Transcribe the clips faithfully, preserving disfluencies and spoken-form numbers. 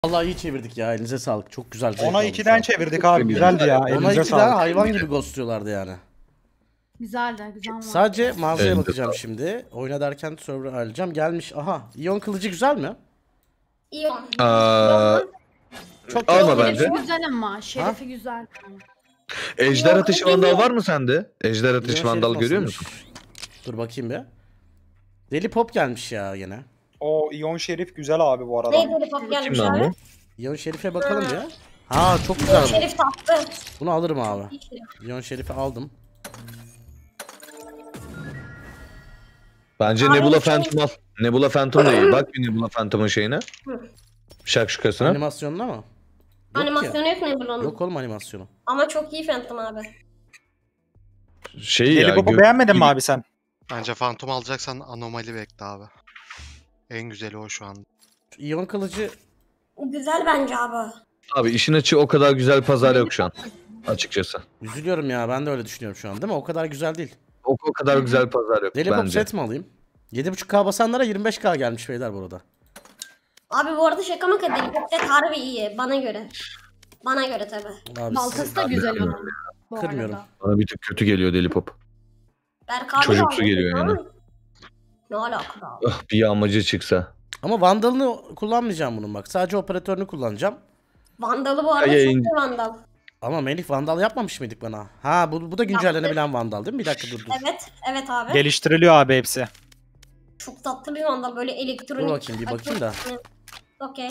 Vallahi iyi çevirdik ya, elinize sağlık. Çok güzel. Ona ikiden çevirdik abi, güzeldi ya. Ona ikiden hayvan gibi ghostluyorlardı yani. Güzeldi, güzel var. Sadece mağazaya Elinize bakacağım sağlık. şimdi. Oyna derken server ayarlayacağım. Gelmiş. Aha. İyon kılıcı güzel mi? İyon. Aa, Çok alma güzel. bence. Şerefi güzel ama. Şerefi güzel. Ejder ateşi vandal var mı sende? Ejder ateşi İyon vandal şerif görüyor nasılmış? musun? Dur bakayım bir. Deli pop gelmiş ya yine. O İyon Şerif güzel abi bu arada. Neydi pop gelmiş Kim lan abi? bu? İyon şerife bakalım bir. Ha çok güzel bu. Şerif tatlı. Bunu alırım abi. Şerif. İyon şerifi aldım. Bence Abi Nebula şey- Phantom al. Nebula Phantom da iyi. Bak bir Nebula Phantom'ın şeyine. Hı. Şakşukasına. Animasyonuna mı? Yok Animasyonu yok ne bunun? Yok oğlum animasyonu. Ama çok iyi Phantom abi. Şey ya. Deli Pop'u gö- beğenmedin mi abi sen? Bence Phantom alacaksan anomali bekle abi. En güzeli o şu an. İyon kılıcı Güzel bence abi. Abi işin açığı o kadar güzel pazar yok şu an. Açıkçası. üzülüyorum ya, ben de öyle düşünüyorum şu an değil mi? O kadar güzel değil. O, o kadar güzel pazar yok Deli pop bence. set mi alayım? yedi buçuk K basanlara yirmi beş K gelmiş beyler burada. Abi bu arada şaka maka Deli Pop set harbi iyi bana göre. Bana göre tabi. Abi Baltası da güzel onun. Bu Kırmıyorum. arada. Bana bir tık kötü geliyor Deli Pop. Berk abi Çocuksu aldı. geliyor yani. Ne alaka abi? Ah, bir yağmacı çıksa. ama Vandal'ını kullanmayacağım bunun bak. Sadece operatörünü kullanacağım. Vandalı bu arada Ya, çok yayın- iyi Vandal. Ama Melih Vandal yapmamış mıydık bana? Ha bu, bu da güncellenebilen Vandal değil mi? Bir dakika dur dur. Evet, evet abi. Geliştiriliyor abi hepsi. Çok tatlı bir Vandal böyle elektronik. Dur bakayım, bir bakayım da. Okey.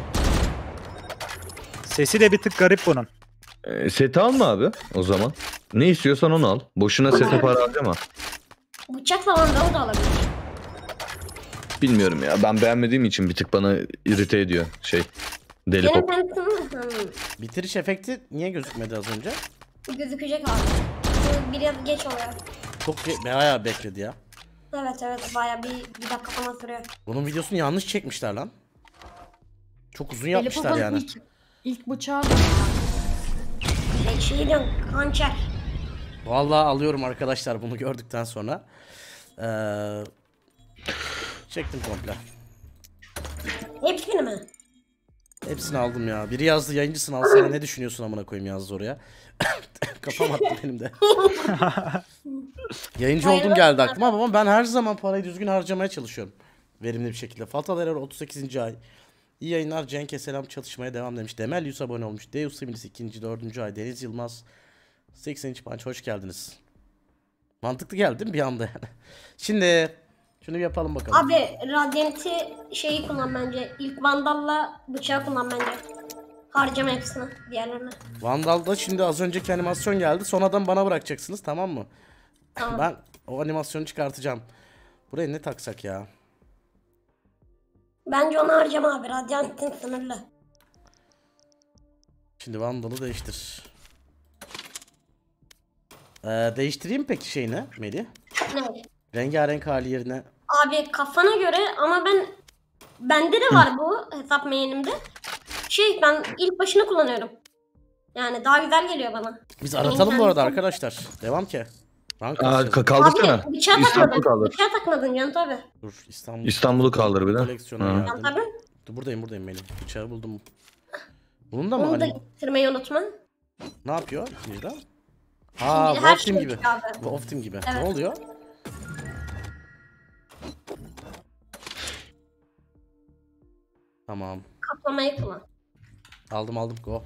Sesi de bir tık garip bunun. E, seti alma abi o zaman. Ne istiyorsan onu al. Boşuna sete para harcama. Bıçakla Vandal'ı da alabilir. Bilmiyorum ya. Ben beğenmediğim için bir tık bana irite ediyor şey. Deli Benim Pop. Phantom'ım hmm, Bitiriş efekti niye gözükmedi az önce? gözükecek abi. Bu biraz geç oluyor. Çok ge- bayağı bekledi ya. Evet evet baya bir, bir dakika falan sürüyor. Bunun videosunu yanlış çekmişler lan. Çok uzun Deli yapmışlar Pop'un yani. ilk, ilk bıçağı da. Şey, şey diyorum hançer. Vallahi alıyorum arkadaşlar bunu gördükten sonra. Ee, çektim komple. Hepsini mi? Hepsini aldım ya. Biri yazdı yayıncısın alsana ne düşünüyorsun amına koyayım yazdı oraya. Kafam attı benim de. Yayıncı oldum geldi aklıma ama ben her zaman parayı düzgün harcamaya çalışıyorum. Verimli bir şekilde. Fatal Error otuz sekizinci ay. İyi yayınlar Cenk'e selam, çalışmaya devam demiş. Demel yüz abone olmuş. Deus Similis ikinci dördüncü ay. Deniz Yılmaz sekseninci punch hoş geldiniz. Mantıklı geldi değil mi bir anda yani. Şimdi şunu bir yapalım bakalım. Abi Radiant'i şeyi kullan bence. İlk Vandal'la bıçağı kullan bence. Harcama hepsini diğerlerini. Vandal'da şimdi az önceki animasyon geldi. Son adam bana bırakacaksınız tamam mı? Tamam. Ben o animasyonu çıkartacağım. Buraya ne taksak ya? Bence onu harcama abi. Radiant'in sınırlı. Şimdi Vandal'ı değiştir. Ee, değiştireyim peki şeyini Melih? Ne? Rengarenk hali yerine. Abi kafana göre ama ben bende de var bu hesap main'imde. Şey ben ilk başını kullanıyorum. Yani daha güzel geliyor bana. Biz aratalım bu arada arkadaşlar. Devam ki. Rank Aa, kasacağız. ka- kaldırsana. Abi bıçağı İstanbul'u takmadın. kaldır. Bıçağı takmadın Can tabi. Dur İstanbul. İstanbul'u kaldır bir de. Koleksiyona Ha. geldim. Can tabi. Dur buradayım buradayım Melih. Bıçağı buldum. Bunun da mı Onu da hani? getirmeyi unutma. Ne yapıyor ikinci de? Aa, Şimdi her Wolf Team şey gibi. çıkıyor abi. Wolf Team gibi. Ne Evet. oluyor? Tamam. Kaplamayı kullan. Aldım aldım go.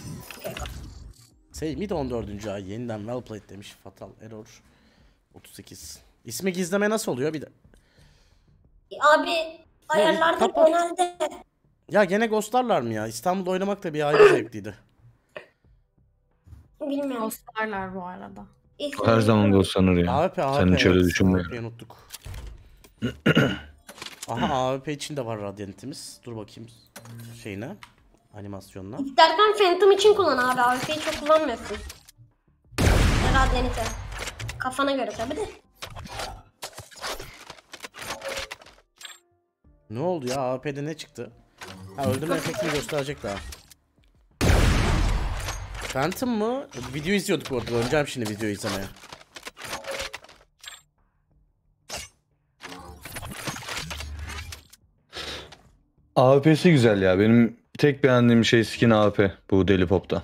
Say mid on dördüncü ay yeniden well played demiş. Fatal Error otuz sekiz. İsmi gizleme nasıl oluyor bir de? Abi ayarlarda kapat. genelde Ya gene ghostlarlar mı ya? İstanbul'da oynamak da bir ayrı zevkliydi. bilmiyorum. Ghostlarlar bu arada. İsmi- Her zaman ghostlanır ya. A W P A W P. Sen hiç öyle evet. düşünme. A W P'yi unuttuk. Aha A W P için de var Radiant'imiz. Dur bakayım şeyine. Animasyonuna. İstersen Phantom için kullan abi. A W P'yi çok kullanmıyorsun. Radiant'i. Kafana göre tabi de. Ne oldu ya? A W P'de ne çıktı? Ha öldürme efektini gösterecek daha. Phantom mı? Video izliyorduk orada. Döneceğim şimdi videoyu izlemeye. A W P'si güzel ya. Benim Tek beğendiğim şey skin A P bu Deli Pop'ta.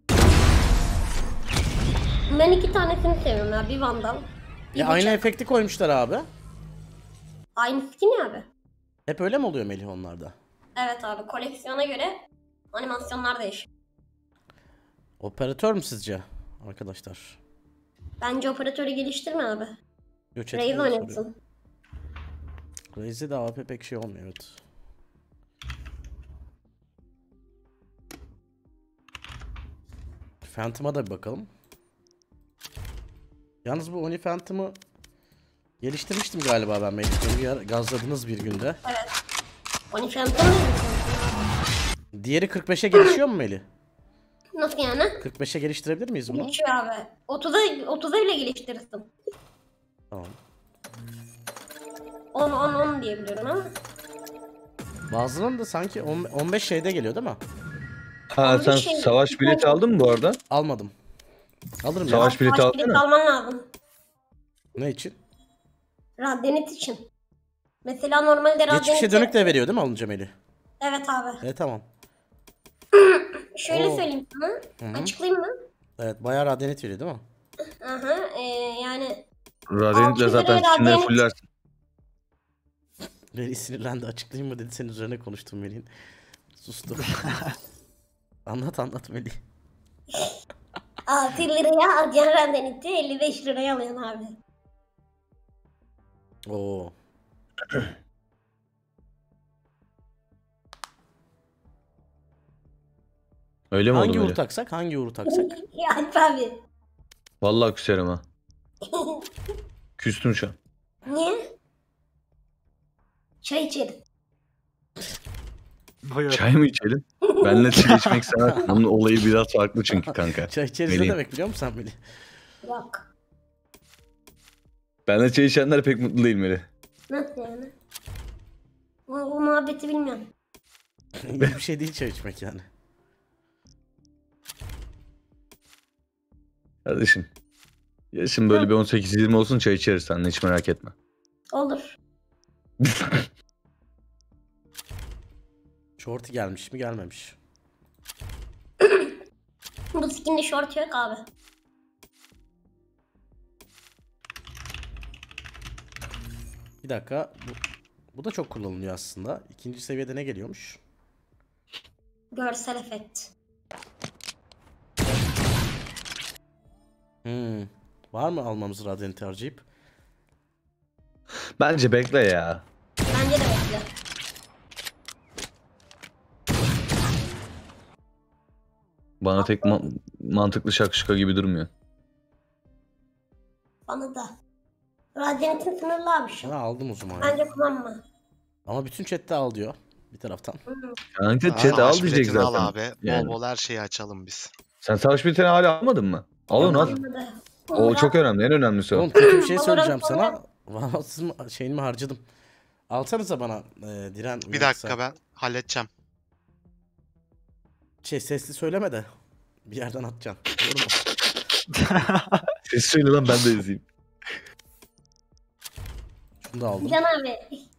Ben iki tanesini seviyorum ya. Bir Vandal. Bir E, aynı bıçak. efekti koymuşlar abi. Aynı skin ya abi. Hep öyle mi oluyor Melih onlarda? Evet abi, koleksiyona göre animasyonlar değişiyor. Operatör mü sizce arkadaşlar? Bence operatörü geliştirme abi. Yo, chat'te Raze de soruyor. oynasın. Raze'de de A P pek şey olmuyor, evet. Phantom'a da bir bakalım. Yalnız bu Oni Phantom'ı geliştirmiştim galiba ben Melih. Beni bir ara gazladınız bir günde. Oni Phantom ne? Diğeri kırk beşe gelişiyor mu Melih? Nasıl yani? kırk beşe geliştirebilir miyiz bunu? Geçiyor abi. otuza otuza bile geliştirirsin. Tamam. on on on diye biliyorum ama. Bazılarının da sanki on- on beş şeyde geliyor değil mi? Ha Ama sen bir şey- savaş bileti aldın mı bu arada? Almadım. Alırım ya. Savaş bileti Savaş aldın bileti mı? alman lazım. Ne için? Radyanit için. Mesela normalde radyanit... Geçmişe dönük de veriyor değil mi alınca Melih? Evet abi. E tamam. Şöyle Oo. söyleyeyim sana. Hı hı. Açıklayayım mı? Evet bayağı radyanit veriyor değil mi? Aha, e, yani Radyant'le altı yüz zaten liraya skinleri Radiant- fullersin. Melih sinirlendi, açıklayayım mı dedi, senin üzerine konuştum Melih'in. Sustu. Anlat anlat Melih. altı liraya alacağın radyaniti elli beş liraya alıyorsun abi. Oo. Öyle mi oldu Hangi uğur böyle? taksak? Hangi uğur taksak? Ya Alp abi. Vallahi küserim ha. Küstüm şu an. Niye? Çay içelim. Buyur. Çay mı içelim? Benle çay içmek sana. Bunun olayı biraz farklı çünkü kanka. Çay içeriz ne Melih. demek biliyor musun sen Melih? Yok. Benle çay içenler pek mutlu değil Melih. Nasıl yani? Bu, bu muhabbeti bilmiyorum. İyi bir şey değil çay içmek yani. Kardeşim. Yaşım böyle bir on sekiz yirmi olsun çay içeriz seninle, hiç merak etme. Olur. Shorty gelmiş mi gelmemiş. Bu skinde short yok abi. Bir dakika. Bu, bu da çok kullanılıyor aslında. İkinci seviyede ne geliyormuş? Görsel efekt. Hmm. Var mı almamız Radiant'i harcayıp? Bence bekle ya. Bence de bekle. Bana tek ma- mantıklı şakşuka gibi durmuyor. Bana da. Radyanitin sınırlı abi şu. Ha, aldım o zaman ya. Bence kullanma. Ama bütün chatte al diyor. Bir taraftan. Kanka Aa, chat al savaş diyecek biletini zaten. al abi. Yani. Bol bol her şeyi açalım biz. Sen savaş biletini hala almadın mı? Al onu al. Olmadı. O çok önemli, en önemlisi o. Oğlum kötü bir şey Valorant söyleyeceğim sana. Valorant. Vanatsın şeyini harcadım. Alsanıza bana e, diren. Bir dakika ben halledeceğim. Şey sesli söyleme de. Bir yerden atacaksın. Doğru mu? Ses söyle lan, ben de izleyeyim. Şunu da aldım. Can abi.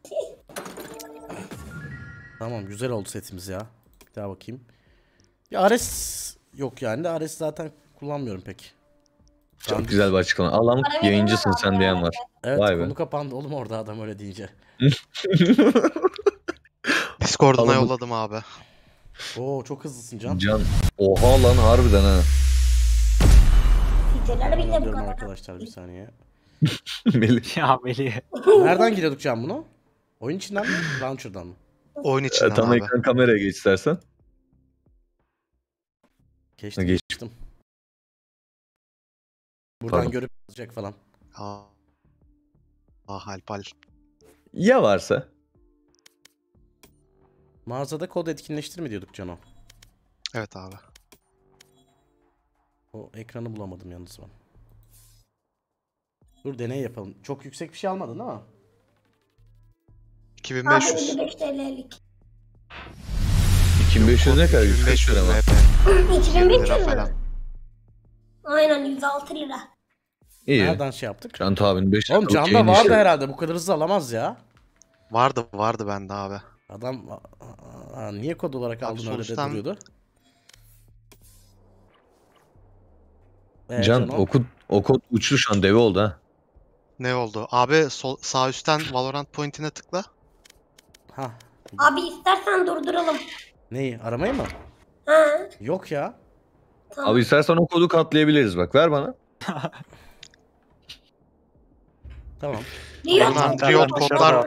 Tamam güzel oldu setimiz ya. Bir daha bakayım. Ya Ares yok yani de Ares zaten kullanmıyorum pek. Çok güzel bir açıklama. Allah'ım Para yayıncısın veriyorlar sen ya. diyen var. Evet Vay be. konu kapandı oğlum orada adam öyle deyince. Discord'una Alalım. yolladım abi. Oo çok hızlısın Can. Can. Oha lan harbiden ha. Fiteler bile bu Alıyorum kadar. arkadaşlar bir saniye. Melih. Ya Melih. Nereden giriyorduk Can bunu? Oyun içinden mi? Launcher'dan mı? Oyun içinden Tam abi. ekran kameraya geç istersen. Geçtim. Geç. Geçtim. Buradan Pardon. görüp yazacak falan. Aa. Ah Alpal. Ya varsa? Mağazada kod etkinleştirme diyorduk Can'a. Evet abi. O ekranı bulamadım yalnız ben. Dur deney yapalım. Çok yüksek bir şey almadın değil mi? iki bin Abi beş yüz. elli beş T L'lik. iki bin beş yüz ne kadar? yüz kırk iki bin beş yüz lira ama. M P. iki bin yirmi beş lira yüz falan. mü? Aynen yüz altı lira. İyi. Nereden şey yaptık? Can abinin beş Oğlum dakikalık Can'da yayın vardı işi. herhalde. Bu kadar hızlı alamaz ya. Vardı vardı bende abi. Adam aa, aa, niye kod olarak Abi aldın öyle de sonuçtan- duruyordu. Ee, Can Cano? o kod, o kod uçtu şu an deve oldu ha. Ne oldu? Abi sol, sağ üstten Valorant point'ine tıkla. Ha. Abi istersen durduralım. Neyi? Aramayı mı? Ha, Yok ya. tamam. Abi istersen o kodu katlayabiliriz bak ver bana. Tamam. Riot Bunlar kodları Riot var. kodlar-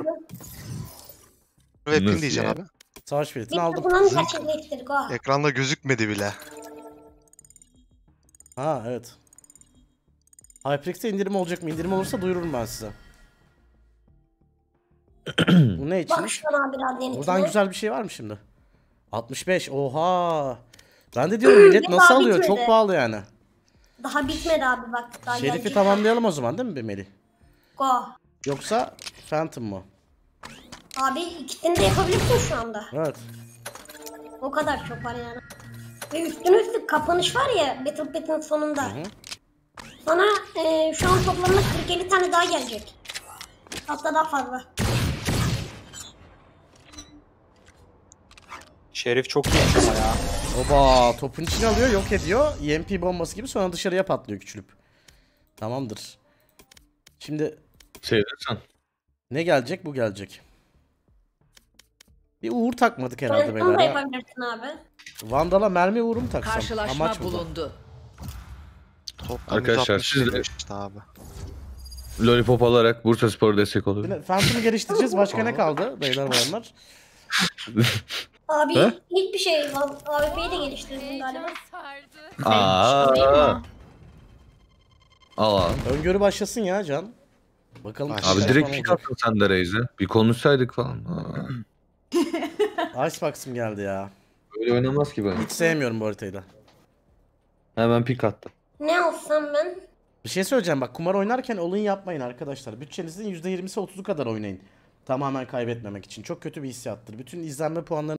Ve pin Nasıl diyeceksin yani? abi. Savaş biletini Bir aldım. takımdan gerçekleştirdik o. Ekranda gözükmedi bile. Ha evet. HyperX'te indirim olacak mı? İndirim olursa duyururum ben size. Bu ne Bak içinmiş? şuna abi radyantine. Buradan güzel bir şey var mı şimdi? altmış beş. Oha. Ben de diyorum millet Daha nasıl alıyor? bitmedi. Çok pahalı yani. Daha bitmedi abi bak. Daha Şerif'i gelecek. tamamlayalım o zaman değil mi be Melih? Go. Yoksa Phantom mu? Abi ikisini de yapabilirsin şu anda. Evet. O kadar çok var yani. Ve üstüne üstlük kapanış var ya Battle Pass'in sonunda. Hı hı. Sana e, şu an toplamda kırk elli tane daha gelecek. Hatta daha fazla. Şerif çok iyi ama ya. Oba topun içine alıyor yok ediyor. E M P bombası gibi sonra dışarıya patlıyor küçülüp. Tamamdır. Şimdi Seyredersen. ne gelecek? Bu gelecek. Bir uğur takmadık herhalde Sen bunu da beyler ya. yapabilirsin abi. Vandal'a mermi uğuru mu taksam? Karşılaşma Amaç bu. bulundu. Toplam Arkadaşlar, yüz altmış siz de- geliyor işte abi. Lollipop alarak Bursa Spor'a destek olur. Yine Phantom'u geliştireceğiz. Başka ne kaldı beyler bayanlar? Abi He? hiçbir şey. A W P'yi de geliştirdin galiba. Aa. Değil mi? Al al. Öngörü başlasın ya Can. Bakalım. Abi kaç Abi tane direkt falan pik olacak. attın sen de Reis'e. Bir konuşsaydık falan. Aa, Icebox'ım geldi ya. Öyle oynamaz ki böyle. Hiç sevmiyorum bu haritayı da. Hemen pik attım. Ne alsam ben? Bir şey söyleyeceğim bak kumar oynarken olun yapmayın arkadaşlar. Bütçenizin yüzde yirmisi otuzu kadar oynayın. Tamamen kaybetmemek için. Çok kötü bir hissiyattır. Bütün izlenme puanlarını